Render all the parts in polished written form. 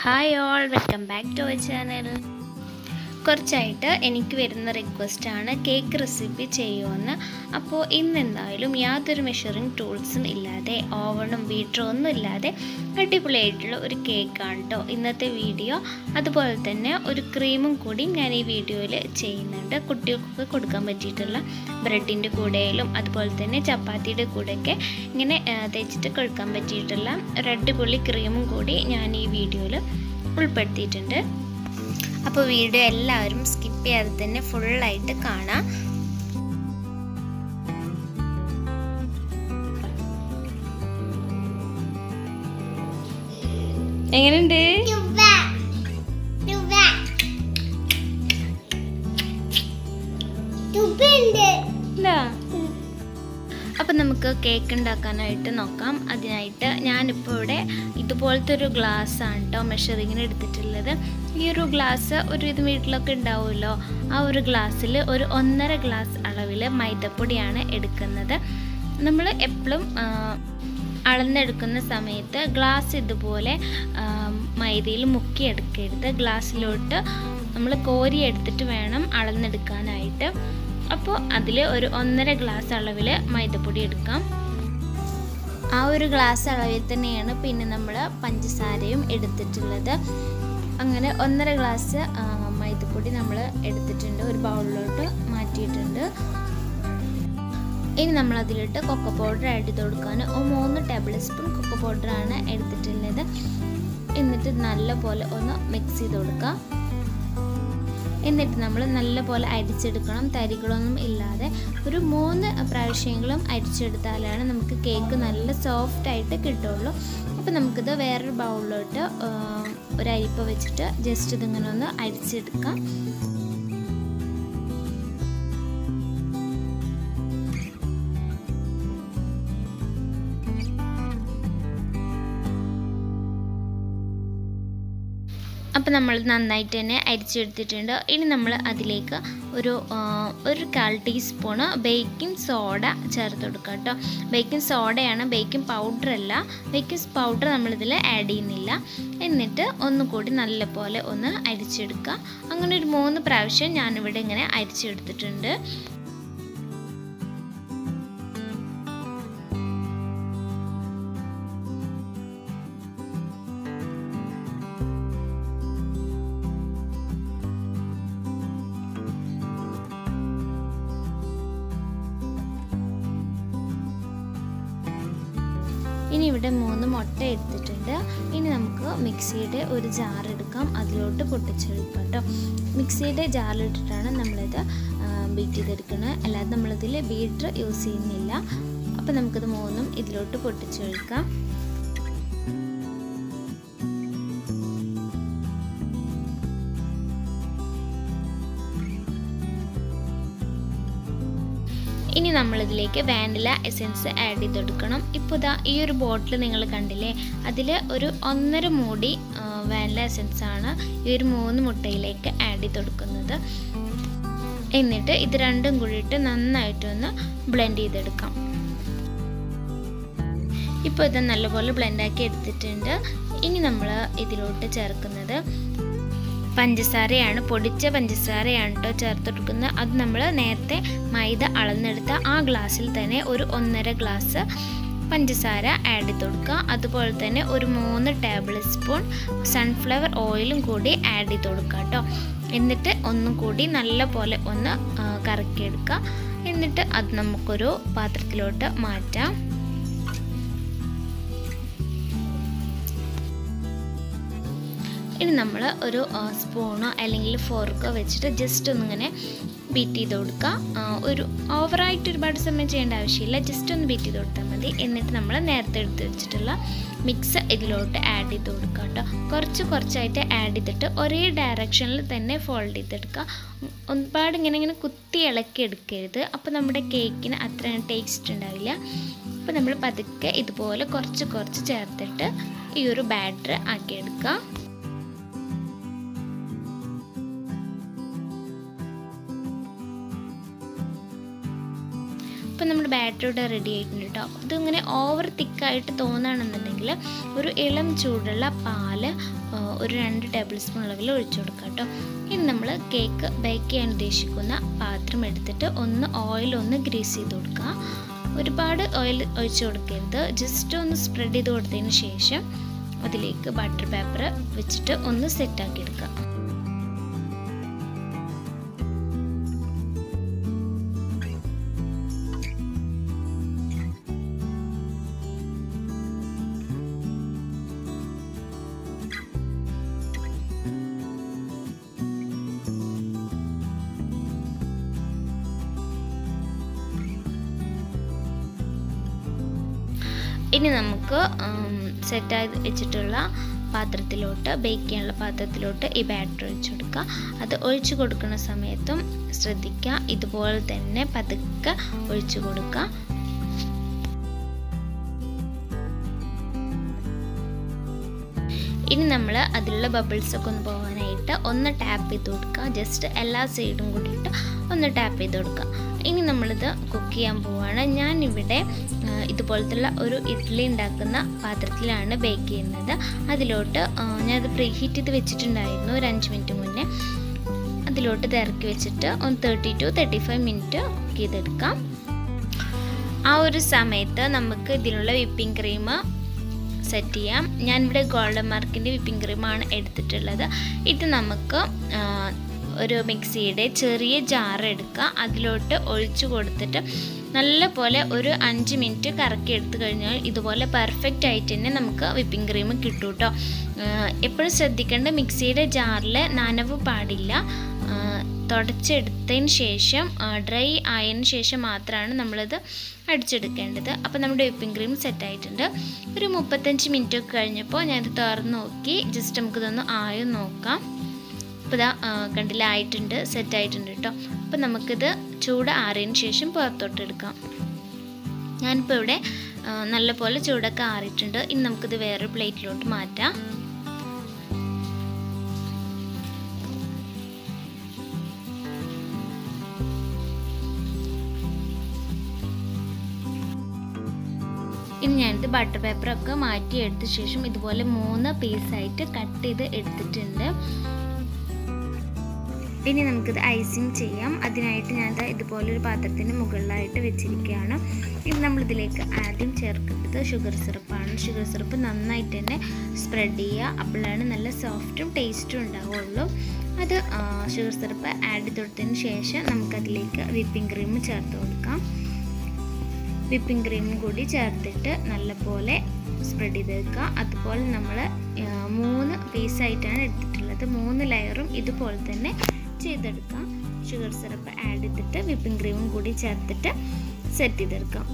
Hi all, welcome back to our channel. കുറച്ചായിട്ട് എനിക്ക് വരുന്ന റിക്വസ്റ്റാണ് കേക്ക് റെസിപ്പി ചെയ്യുമെന്ന്. അപ്പോൾ ഇന്നെന്തായാലും യാതൊരു മെഷറിങ് ടൂൾസും ഇല്ലാതെ ഓവണും ബീറ്ററും ഒന്നും ഇല്ലാതെ അടിപൊളിയായിട്ടുള്ള ഒരു കേക്കാണ് കേട്ടോ ഇന്നത്തെ വീഡിയോ. അതുപോലെ തന്നെ ഒരു ക്രീമും കൂടിയും ഞാൻ ഈ വീഡിയോയിൽ ചെയ്യുന്നുണ്ട്. കുട്ടികൾക്ക് കൊടുക്കാൻ പറ്റിയിട്ടുള്ള ബ്രെഡിൻ്റെ കൂടെയിലും അതുപോലെ തന്നെ ചപ്പാത്തിയുടെ കൂടെയൊക്കെ ഇങ്ങനെ തേച്ചിട്ട് കൊടുക്കാൻ പറ്റിയിട്ടുള്ള ഒരു അടിപൊളി ക്രീമും കൂടി ഞാൻ ഈ വീഡിയോയിൽ ഉൾപ്പെടുത്തിയിട്ടുണ്ട്. അപ്പോൾ വീഡിയോ എല്ലാവരും സ്കിപ്പ് ചെയ്യാതെ തന്നെ ഫുള്ളായിട്ട് കാണാം. എങ്ങനെയുണ്ട്? അപ്പം നമുക്ക് കേക്ക് ഉണ്ടാക്കാനായിട്ട് നോക്കാം. അതിനായിട്ട് ഞാനിപ്പോൾ ഇവിടെ ഇതുപോലത്തെ ഒരു ഗ്ലാസ്സാണ് കേട്ടോ മെഷറിങ്ങിന് എടുത്തിട്ടുള്ളത്. ഈ ഒരു ഗ്ലാസ് ഒരു ഇത് വീട്ടിലൊക്കെ ഉണ്ടാവുമല്ലോ, ആ ഒരു ഗ്ലാസ്സിൽ ഒരു 1.5 ഗ്ലാസ് അളവിൽ മൈദപ്പൊടിയാണ് എടുക്കുന്നത്. നമ്മൾ എപ്പോഴും അളന്നെടുക്കുന്ന സമയത്ത് ഗ്ലാസ് ഇതുപോലെ മൈദയിൽ മുക്കിയെടുക്കരുത്. ഗ്ലാസ്സിലോട്ട് നമ്മൾ കോരി എടുത്തിട്ട് വേണം അളന്നെടുക്കാനായിട്ട്. അപ്പോൾ അതിൽ ഒരു 1.5 ഗ്ലാസ് അളവിൽ മൈദപ്പൊടി എടുക്കാം. ആ ഒരു ഗ്ലാസ് അളവിൽ തന്നെയാണ് പിന്നെ നമ്മൾ പഞ്ചസാരയും എടുത്തിട്ടുള്ളത്. അങ്ങനെ 1.5 ഗ്ലാസ് മൈദപ്പൊടി നമ്മൾ എടുത്തിട്ടുണ്ട്, ഒരു ബൗളിലോട്ട് മാറ്റിയിട്ടുണ്ട്. ഇനി നമ്മൾ അതിലിട്ട് കൊക്കോ പൗഡർ ആഡ് ചെയ്ത് കൊടുക്കാൻ 3 ടേബിൾ സ്പൂൺ കൊക്കോ പൗഡറാണ് എടുത്തിട്ടുള്ളത്. എന്നിട്ട് നല്ലപോലെ ഒന്ന് മിക്സ് ചെയ്ത് കൊടുക്കാം. എന്നിട്ട് നമ്മൾ നല്ലപോലെ അരിച്ചെടുക്കണം, തരികളൊന്നും ഇല്ലാതെ. ഒരു 3 പ്രാവശ്യങ്ങളും അരിച്ചെടുത്താലാണ് നമുക്ക് കേക്ക് നല്ല സോഫ്റ്റായിട്ട് കിട്ടുള്ളൂ. അപ്പോൾ നമുക്കിത് വേറൊരു ബൗളിലോട്ട് ഒരു അരിപ്പ വെച്ചിട്ട് ജസ്റ്റ് ഇതിങ്ങനെ ഒന്ന് അരിച്ചെടുക്കാം. അപ്പോൾ നമ്മൾ നന്നായിട്ട് തന്നെ അരിച്ചെടുത്തിട്ടുണ്ട്. ഇനി നമ്മൾ അതിലേക്ക് ഒരു 1/4 ടീസ്പൂണ് ബേക്കിംഗ് സോഡ ചേർത്ത് കൊടുക്കുക കേട്ടോ. ബേക്കിംഗ് സോഡയാണ്, ബേക്കിംഗ് പൗഡർ അല്ല. ബേക്കിംഗ് പൗഡർ നമ്മളിതിൽ ആഡ് ചെയ്യുന്നില്ല. എന്നിട്ട് ഒന്നുകൂടി നല്ലപോലെ ഒന്ന് അരിച്ചെടുക്കുക. അങ്ങനെ ഒരു 3 പ്രാവശ്യം ഞാനിവിടെ ഇങ്ങനെ അരിച്ചെടുത്തിട്ടുണ്ട്. ഇനി ഇവിടെ 3 മുട്ട എടുത്തിട്ടുണ്ട്. ഇനി നമുക്ക് മിക്സിയുടെ ഒരു ജാർ എടുക്കാം, അതിലോട്ട് പൊട്ടിച്ചെടുക്കാം കേട്ടോ. മിക്സിയുടെ ജാറിലിട്ടിട്ടാണ് നമ്മളിത് ബീറ്റ് ചെയ്തെടുക്കുന്നത്, അല്ലാതെ നമ്മളിതിൽ ബീറ്റർ യൂസ് ചെയ്യുന്നില്ല. അപ്പോൾ നമുക്കിത് 3ഉം ഇതിലോട്ട് പൊട്ടിച്ചെടുക്കാം. ഇനി നമ്മളിതിലേക്ക് വാനില എസൻസ് ആഡ് ചെയ്തെടുക്കണം. ഇപ്പോൾ ഇതാ ഈ ഒരു ബോട്ടിൽ നിങ്ങൾ കണ്ടില്ലേ, അതിൽ ഒരു 1.5 മൂടി വാനില എസൻസ് ആണ് ഈ ഒരു 3 മുട്ടയിലേക്ക് ആഡ് ചെയ്ത് കൊടുക്കുന്നത്. എന്നിട്ട് ഇത് രണ്ടും കൂടിയിട്ട് നന്നായിട്ടൊന്ന് ബ്ലെൻഡ് ചെയ്തെടുക്കാം. ഇപ്പോൾ ഇത് നല്ലപോലെ ബ്ലെൻഡാക്കി എടുത്തിട്ടുണ്ട്. ഇനി നമ്മൾ ഇതിലോട്ട് ചേർക്കുന്നത് പഞ്ചസാരയാണ്, പൊടിച്ച പഞ്ചസാരയാണ് കേട്ടോ ചേർത്ത് കൊടുക്കുന്നത്. അത് നമ്മൾ നേരത്തെ മൈദ അളന്നെടുത്ത ആ ഗ്ലാസ്സിൽ തന്നെ ഒരു 1.5 ഗ്ലാസ് പഞ്ചസാര ആഡ് ചെയ്ത് കൊടുക്കുക. അതുപോലെ തന്നെ ഒരു 3 ടേബിൾ സ്പൂൺ സൺഫ്ലവർ ഓയിലും കൂടി ആഡ് ചെയ്ത് കൊടുക്കുക കേട്ടോ. എന്നിട്ട് ഒന്നും കൂടി നല്ല പോലെ ഒന്ന് കറക്കിയെടുക്കുക. എന്നിട്ട് അത് നമുക്കൊരു പാത്രത്തിലോട്ട് മാറ്റാം. ഇനി നമ്മൾ ഒരു സ്പൂണോ അല്ലെങ്കിൽ ഫോർക്കോ വെച്ചിട്ട് ജസ്റ്റ് ഒന്നിങ്ങനെ ബീറ്റ് ചെയ്ത് കൊടുക്കുക. ഒരു ഓവറായിട്ട് ഒരുപാട് സമയം ചെയ്യേണ്ട ആവശ്യമില്ല, ജസ്റ്റ് ഒന്ന് ബീറ്റ് ചെയ്ത് കൊടുത്താൽ മതി. എന്നിട്ട് നമ്മൾ നേരത്തെ എടുത്ത് വെച്ചിട്ടുള്ള മിക്സ് ഇതിലോട്ട് ആഡ് ചെയ്ത് കൊടുക്കുക കേട്ടോ. കുറച്ചായിട്ട് ആഡ് ചെയ്തിട്ട് ഒരേ ഡയറക്ഷനിൽ തന്നെ ഫോൾഡ് ചെയ്തെടുക്കുക. ഒരുപാട് ഇങ്ങനെ കുത്തി ഇളക്കി എടുക്കരുത്, അപ്പോൾ നമ്മുടെ കേക്കിന് അത്ര ടേസ്റ്റ് ഉണ്ടാവില്ല. അപ്പോൾ നമ്മൾ പതുക്കെ ഇതുപോലെ കുറച്ച് ചേർത്തിട്ട് ഈ ഒരു ബാറ്റർ ആക്കിയെടുക്കുക. ഇപ്പം നമ്മുടെ ബാറ്ററി ഇവിടെ റെഡി ആയിട്ടുണ്ട് കേട്ടോ. ഇതിങ്ങനെ ഓവർ തിക്കായിട്ട് തോന്നുകയാണെന്നുണ്ടെങ്കിൽ ഒരു ഇളം ചൂടുള്ള പാല് ഒരു 2 ടേബിൾ സ്പൂൺ അളവിൽ ഒഴിച്ചു കൊടുക്കാം കേട്ടോ. ഇനി നമ്മൾ കേക്ക് ബേക്ക് ചെയ്യാൻ ഉദ്ദേശിക്കുന്ന പാത്രം എടുത്തിട്ട് ഓയിൽ ഗ്രീസ് ചെയ്ത് കൊടുക്കുക. ഒരുപാട് ഓയിൽ ഒഴിച്ചു കൊടുക്കരുത്, ജസ്റ്റ് ഒന്ന് സ്പ്രെഡ് ചെയ്ത് കൊടുത്തതിന് ശേഷം അതിലേക്ക് ബട്ടർ പേപ്പർ വെച്ചിട്ട് ഒന്ന് സെറ്റാക്കി എടുക്കുക. ഇനി നമുക്ക് സെറ്റായി വെച്ചിട്ടുള്ള പാത്രത്തിലോട്ട്, ബേക്ക് ചെയ്യാനുള്ള പാത്രത്തിലോട്ട് ഈ ബാറ്റർ ഒഴിച്ചു കൊടുക്കുക. അത് ഒഴിച്ചു കൊടുക്കുന്ന സമയത്തും ശ്രദ്ധിക്കുക, ഇതുപോലെ തന്നെ പതുക്കെ ഒഴിച്ചു കൊടുക്കുക. ഇനി നമ്മൾ അതിലുള്ള ബബിൾസൊക്കെ ഒന്ന് പോകാനായിട്ട് ഒന്ന് ടാപ്പ് ചെയ്ത് കൊടുക്കുക. ജസ്റ്റ് എല്ലാ സൈഡും കൂടിയിട്ട് ഒന്ന് ടാപ്പ് ചെയ്ത് കൊടുക്കുക. ഇനി നമ്മളിത് കുക്ക് ചെയ്യാൻ പോവുകയാണ്. ഞാനിവിടെ ഇതുപോലത്തുള്ള ഒരു ഇഡ്ഡലി ഉണ്ടാക്കുന്ന പാത്രത്തിലാണ് ബേക്ക് ചെയ്യുന്നത്. അതിലോട്ട് ഞാനത് പ്രീ ഹീറ്റ് ചെയ്ത് വെച്ചിട്ടുണ്ടായിരുന്നു ഒരു 5 മിനിറ്റ് മുന്നേ. അതിലോട്ട് ഇത് ഇറക്കി വെച്ചിട്ട് ഒന്ന് 30 to 35 മിനിറ്റ് കുക്ക് ചെയ്തെടുക്കാം. ആ ഒരു സമയത്ത് നമുക്ക് ഇതിനുള്ള വിപ്പിംഗ് ക്രീം സെറ്റ് ചെയ്യാം. ഞാനിവിടെ ഗോൾഡൻ മാർക്കിൻ്റെ വിപ്പിംഗ് ക്രീമാണ് എടുത്തിട്ടുള്ളത്. ഇത് നമുക്ക് ഒരു മിക്സിയുടെ ചെറിയ ജാർ എടുക്കുക, അതിലോട്ട് ഒഴിച്ചു കൊടുത്തിട്ട് നല്ലപോലെ ഒരു 5 മിനിറ്റ് കറക്കി എടുത്തു കഴിഞ്ഞാൽ ഇതുപോലെ പെർഫെക്റ്റ് ആയിട്ട് തന്നെ നമുക്ക് വിപ്പിംഗ് ക്രീം കിട്ടും കേട്ടോ. എപ്പോഴും ശ്രദ്ധിക്കേണ്ട, മിക്സിയുടെ ജാറിൽ നനവ് പാടില്ല. തുടച്ചെടുത്തതിന് ശേഷം ഡ്രൈ ആയതിന് ശേഷം മാത്രമാണ് നമ്മളിത് അടിച്ചെടുക്കേണ്ടത്. അപ്പോൾ നമ്മുടെ വിപ്പിംഗ് ക്രീം സെറ്റായിട്ടുണ്ട്. ഒരു 35 മിനിറ്റ് ഒക്കെ കഴിഞ്ഞപ്പോൾ ഞാനിത് തുറന്ന് നോക്കി, ജസ്റ്റ് നമുക്കിതൊന്ന് ആയോ നോക്കാം. അപ്പോൾ ഇതാ കണ്ടില്ല, ആയിട്ടുണ്ട്, സെറ്റായിട്ടുണ്ട് കേട്ടോ. അപ്പോൾ നമുക്കിത് ചൂട് ആറിയതിന് ശേഷം പുറത്തോട്ട് എടുക്കാം. ഞാനിപ്പോൾ ഇവിടെ നല്ലപോലെ ചൂടൊക്കെ ആറിയിട്ടുണ്ട്. ഇനി നമുക്കിത് വേറൊരു പ്ലേറ്റിലോട്ട് മാറ്റാം. ഇനി ഞാനിത് ബട്ടർ പേപ്പറൊക്കെ മാറ്റി എടുത്ത ശേഷം ഇതുപോലെ 3 പീസായിട്ട് കട്ട് ചെയ്ത് എടുത്തിട്ടുണ്ട്. ഇനി നമുക്കിത് ഐസിങ് ചെയ്യാം. അതിനായിട്ട് ഞാനത് ഇതുപോലൊരു പാത്രത്തിന് മുകളിലായിട്ട് വെച്ചിരിക്കുകയാണ്. ഇനി നമ്മളിതിലേക്ക് ആദ്യം ചേർക്കുന്നത് ഷുഗർ സിറപ്പാണ്. ഷുഗർ സിറപ്പ് നന്നായിട്ട് തന്നെ സ്പ്രെഡ് ചെയ്യുക, അപ്പോഴാണ് നല്ല സോഫ്റ്റും ടേസ്റ്റും ഉണ്ടാവുള്ളൂ. അത് ഷുഗർ സിറപ്പ് ആഡ് ചെയ്ത് കൊടുത്തതിന് ശേഷം നമുക്കതിലേക്ക് വിപ്പിംഗ് ക്രീം ചേർത്ത് കൊടുക്കാം. വിപ്പിംഗ് ക്രീമും കൂടി ചേർത്തിട്ട് നല്ലപോലെ സ്പ്രെഡ് ചെയ്തെടുക്കുക. അതുപോലെ നമ്മൾ 3 പീസായിട്ടാണ് എടുത്തിട്ടുള്ളത്. 3 ലെയറും ഇതുപോലെ തന്നെ ചെയ്തെടുക്കാം. ഷുഗർ സിറപ്പ് ആഡ് ചെയ്തിട്ട് വിപ്പിംഗ് ക്രീമും കൂടി ചേർത്തിട്ട് സെറ്റ് ചെയ്തെടുക്കാം.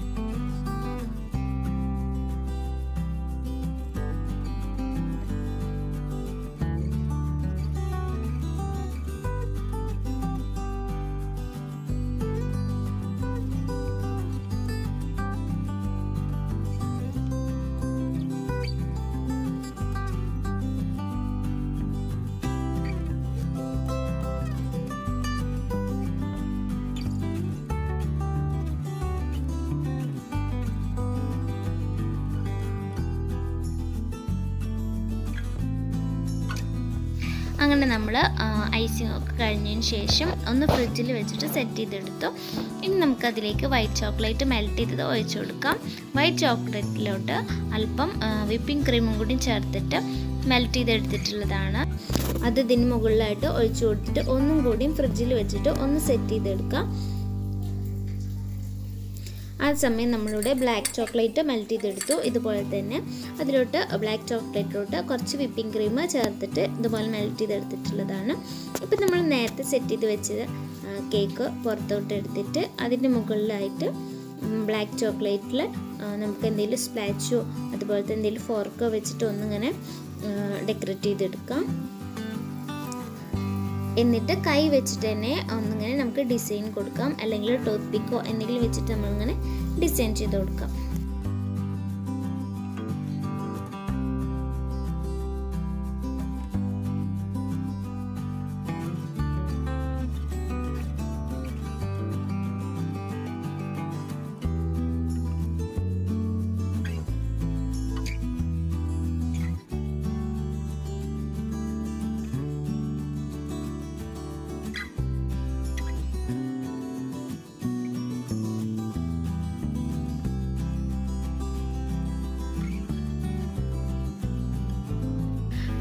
അങ്ങനെ നമ്മൾ ഐസിങ് ഒക്കെ കഴിഞ്ഞതിന് ശേഷം ഒന്ന് ഫ്രിഡ്ജിൽ വെച്ചിട്ട് സെറ്റ് ചെയ്തെടുത്തു. ഇനി നമുക്കതിലേക്ക് വൈറ്റ് ചോക്ലേറ്റ് മെൽറ്റ് ചെയ്തത് ഒഴിച്ചു കൊടുക്കാം. വൈറ്റ് ചോക്ലേറ്റിലോട്ട് അല്പം വിപ്പിംഗ് ക്രീമും കൂടി ചേർത്തിട്ട് മെൽറ്റ് ചെയ്തെടുത്തിട്ടുള്ളതാണ്. അത് ഇതിന് മുകളിലായിട്ട് ഒഴിച്ചു കൊടുത്തിട്ട് ഒന്നും കൂടിയും ഫ്രിഡ്ജിൽ വെച്ചിട്ട് ഒന്ന് സെറ്റ് ചെയ്തെടുക്കാം. ആ സമയം നമ്മളിവിടെ ബ്ലാക്ക് ചോക്ലേറ്റ് മെൽറ്റ് ചെയ്തെടുത്തു. ഇതുപോലെ തന്നെ അതിലോട്ട് ബ്ലാക്ക് ചോക്ലേറ്റിലോട്ട് കുറച്ച് വിപ്പിംഗ് ക്രീം ചേർത്തിട്ട് ഇതുപോലെ മെൽറ്റ് ചെയ്തെടുത്തിട്ടുള്ളതാണ്. ഇപ്പം നമ്മൾ നേരത്തെ സെറ്റ് ചെയ്ത് വെച്ചത് കേക്ക് പുറത്തോട്ട് എടുത്തിട്ട് അതിൻ്റെ മുകളിലായിട്ട് ബ്ലാക്ക് ചോക്ലേറ്റിൽ നമുക്ക് എന്തെങ്കിലും സ്പ്ലാച്ചോ അതുപോലത്തെ എന്തെങ്കിലും ഫോർക്കോ വെച്ചിട്ട് ഒന്നിങ്ങനെ ഡെക്കറേറ്റ് ചെയ്തെടുക്കാം. എന്നിട്ട് കൈ വെച്ചിട്ട് തന്നെ ഒന്നിങ്ങനെ നമുക്ക് ഡിസൈൻ കൊടുക്കാം, അല്ലെങ്കിൽ ടൂത്ത് പിക്കോ എന്തെങ്കിലും വെച്ചിട്ട് നമ്മളിങ്ങനെ ഡിസൈൻ ചെയ്ത് കൊടുക്കാം.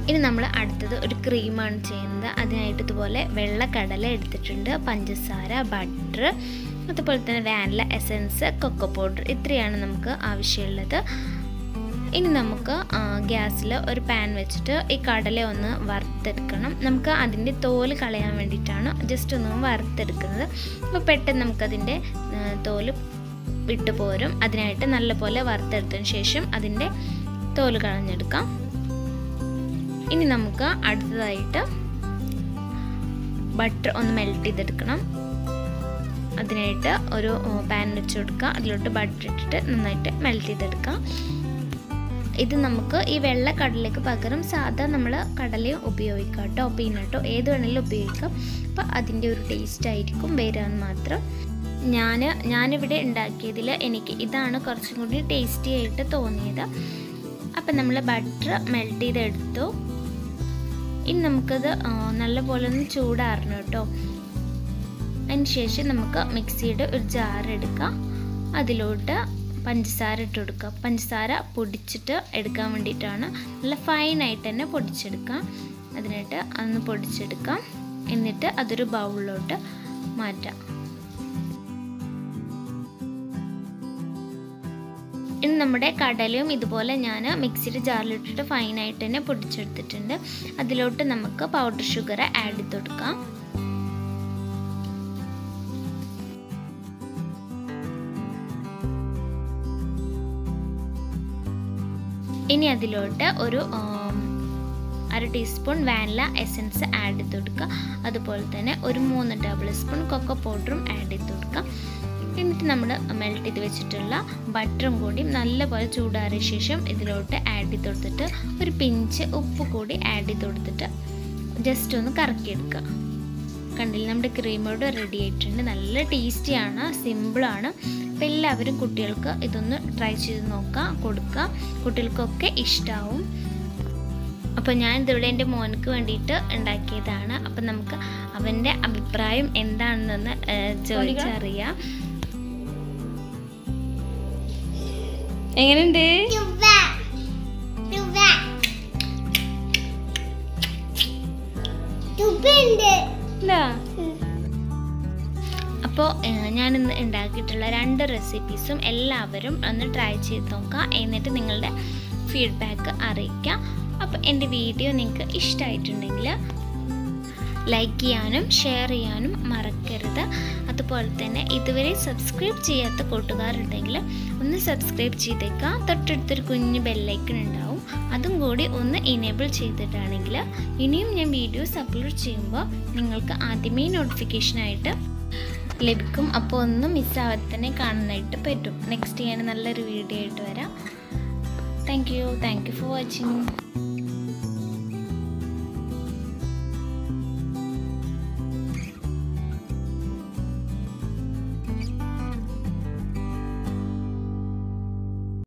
ഇനി നമ്മൾ അടുത്തത് ഒരു ക്രീമാണ് ചെയ്യുന്നത്. അതിനായിട്ട് ഇതുപോലെ വെള്ള കടല എടുത്തിട്ടുണ്ട്, പഞ്ചസാര, ബട്ടർ, അതുപോലെ തന്നെ വാനില എസൻസ്, കൊക്കോ പൗഡർ, ഇത്രയാണ് നമുക്ക് ആവശ്യമുള്ളത്. ഇനി നമുക്ക് ഗ്യാസിൽ ഒരു പാൻ വെച്ചിട്ട് ഈ കടല ഒന്ന് വറുത്തെടുക്കണം. നമുക്ക് അതിൻ്റെ തോല് കളയാൻ വേണ്ടിയിട്ടാണ് ജസ്റ്റ് ഒന്ന് വറുത്തെടുക്കുന്നത്. അപ്പോൾ പെട്ടെന്ന് നമുക്കതിൻ്റെ തോല് വിട്ടു പോരും. അതിനായിട്ട് നല്ലപോലെ വറുത്തെടുത്തതിന് ശേഷം അതിൻ്റെ തോല് കളഞ്ഞെടുക്കാം. ഇനി നമുക്ക് അടുത്തതായിട്ട് ബട്ടർ ഒന്ന് മെൽറ്റ് ചെയ്തെടുക്കണം. അതിനായിട്ട് ഒരു പാൻ വെച്ച് കൊടുക്കുക. അതിലോട്ട് ബട്ടർ ഇട്ടിട്ട് നന്നായിട്ട് മെൽറ്റ് ചെയ്തെടുക്കാം. ഇത് നമുക്ക് ഈ വെള്ള കടലയ്ക്ക് പകരം സാധാ നമ്മൾ കടലയും ഉപയോഗിക്കാം കേട്ടോ, പീനട്ടോ ഏത് വേണമെങ്കിലും ഉപയോഗിക്കാം. അപ്പോൾ അതിൻ്റെ ഒരു ടേസ്റ്റ് ആയിരിക്കും വരാമെന്ന് മാത്രം. ഞാനിവിടെ ഉണ്ടാക്കിയതിൽ എനിക്ക് ഇതാണ് കുറച്ചും കൂടി ടേസ്റ്റി ആയിട്ട് തോന്നിയത്. അപ്പം നമ്മൾ ബട്ടർ മെൽറ്റ് ചെയ്തെടുത്തു. ഇനി നമുക്കത് നല്ലപോലെ ഒന്ന് ചൂടാറണം കേട്ടോ. അതിന് ശേഷം നമുക്ക് മിക്സിയുടെ ഒരു ജാർ എടുക്കാം. അതിലോട്ട് പഞ്ചസാര ഇട്ട് കൊടുക്കുക. പഞ്ചസാര പൊടിച്ചിട്ട് എടുക്കാൻ വേണ്ടിയിട്ടാണ്, നല്ല ഫൈനായിട്ട് തന്നെ പൊടിച്ചെടുക്കാം. അതിനായിട്ട് അതൊന്ന് പൊടിച്ചെടുക്കാം. എന്നിട്ട് അതൊരു ബൗളിലോട്ട് മാറ്റാം. ഇനി നമ്മുടെ കടലയും ഇതുപോലെ ഞാൻ മിക്സിയുടെ ജാറിലിട്ടിട്ട് ഫൈനായിട്ട് തന്നെ പൊടിച്ചെടുത്തിട്ടുണ്ട്. അതിലോട്ട് നമുക്ക് പൗഡർ ഷുഗർ ആഡ് ചെയ്ത് കൊടുക്കാം. ഇനി അതിലോട്ട് ഒരു 1/2 ടീസ്പൂൺ വാനില എസൻസ് ആഡ് ചെയ്ത് കൊടുക്കുക. അതുപോലെ തന്നെ ഒരു 3 ടേബിൾ സ്പൂൺ കൊക്കോ പൗഡറും ആഡ് ചെയ്ത് കൊടുക്കുക. എന്നിട്ട് നമ്മൾ മെൽറ്റ് ചെയ്ത് വെച്ചിട്ടുള്ള ബട്ടറും കൂടി നല്ലപോലെ ചൂടാറിയ ശേഷം ഇതിലോട്ട് ആഡ് ചെയ്ത് കൊടുത്തിട്ട് ഒരു പിഞ്ച് ഉപ്പ് കൂടി ആഡ് ചെയ്ത് കൊടുത്തിട്ട് ജസ്റ്റ് ഒന്ന് കറക്കിയെടുക്കുക. കണ്ടില്ല, നമ്മുടെ ക്രീമോട് റെഡി ആയിട്ടുണ്ട്. നല്ല ടേസ്റ്റിയാണ്, സിമ്പിളാണ്. അപ്പോൾ എല്ലാവരും കുട്ടികൾക്ക് ഇതൊന്ന് ട്രൈ ചെയ്ത് നോക്കാം, കൊടുക്കുക. കുട്ടികൾക്കൊക്കെ ഇഷ്ടമാവും. അപ്പോൾ ഞാൻ ഇതിവിടെ എൻ്റെ മോനക്ക് വേണ്ടിയിട്ട് ഉണ്ടാക്കിയതാണ്. അപ്പം നമുക്ക് അവൻ്റെ അഭിപ്രായം എന്താണെന്ന് ചോദിച്ചറിയാം. എങ്ങനെയുണ്ട്? അപ്പോൾ ഞാനിന്ന് ഉണ്ടാക്കിയിട്ടുള്ള 2 റെസിപ്പീസും എല്ലാവരും ഒന്ന് ട്രൈ ചെയ്ത് നോക്കുക. എന്നിട്ട് നിങ്ങളുടെ ഫീഡ്ബാക്ക് അറിയിക്കാം. അപ്പോൾ എൻ്റെ വീഡിയോ നിങ്ങൾക്ക് ഇഷ്ടമായിട്ടുണ്ടെങ്കിൽ ലൈക്ക് ചെയ്യാനും ഷെയർ ചെയ്യാനും മറക്കരുത്. അതുപോലെ തന്നെ ഇതുവരെ സബ്സ്ക്രൈബ് ചെയ്യാത്ത കൂട്ടുകാരുണ്ടെങ്കിൽ ഒന്ന് സബ്സ്ക്രൈബ് ചെയ്തേക്കാം. തൊട്ടടുത്തൊരു കുഞ്ഞ് ബെല്ലൈക്കൺ ഉണ്ടാവും, അതും കൂടി ഒന്ന് എനേബിൾ ചെയ്തിട്ടാണെങ്കിൽ ഇനിയും ഞാൻ വീഡിയോസ് അപ്ലോഡ് ചെയ്യുമ്പോൾ നിങ്ങൾക്ക് ആദ്യമേ നോട്ടിഫിക്കേഷനായിട്ട് ലഭിക്കും. അപ്പോൾ ഒന്നും മിസ്സാവാതെ തന്നെ കാണാനായിട്ട് പറ്റും. നെക്സ്റ്റ് ഞാൻ നല്ലൊരു വീഡിയോ ആയിട്ട് വരാം. Thank you for watching.